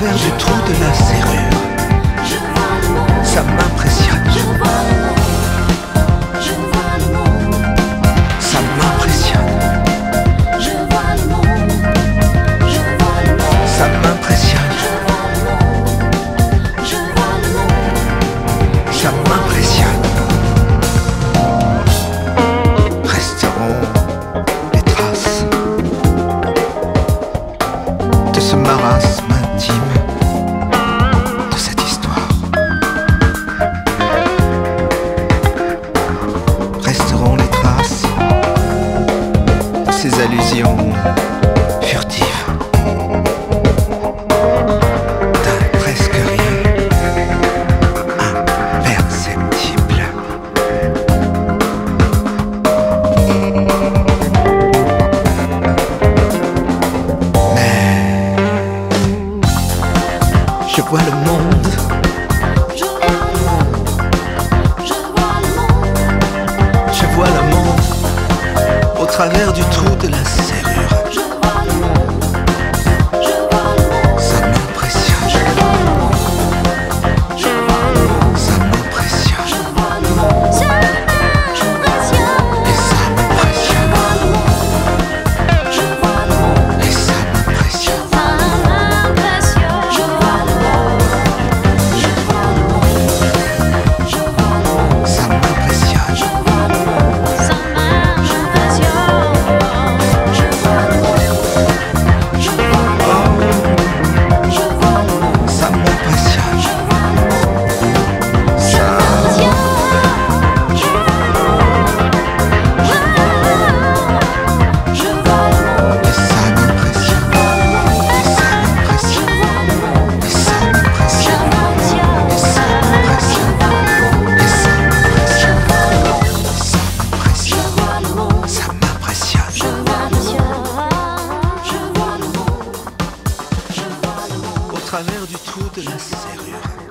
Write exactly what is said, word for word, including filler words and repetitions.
travers du trou de la serrure. Ça m'impressionne. Ça m'impressionne. Ça m'impressionne. Ça m'impressionne. Resteront les traces de ce marasme intime, de cette histoire. Resteront les traces de ces allusions furtives, d'un presque rien imperceptible. Mais je vois le monde. Je vois le monde au travers du trou de la serrure. Ça m'impressionne. Ça m'impressionne. Et ça m'impressionne. Et ça m'impressionne. Ça m'impressionne. Ça m'impressionne. Ça. Et ça m'impressionne. Et ça m'impressionne. Et ça m'impressionne. Et ça m'impressionne. Et ça m'impressionne. Ça m'impressionne. Au travers du trou de la serrure.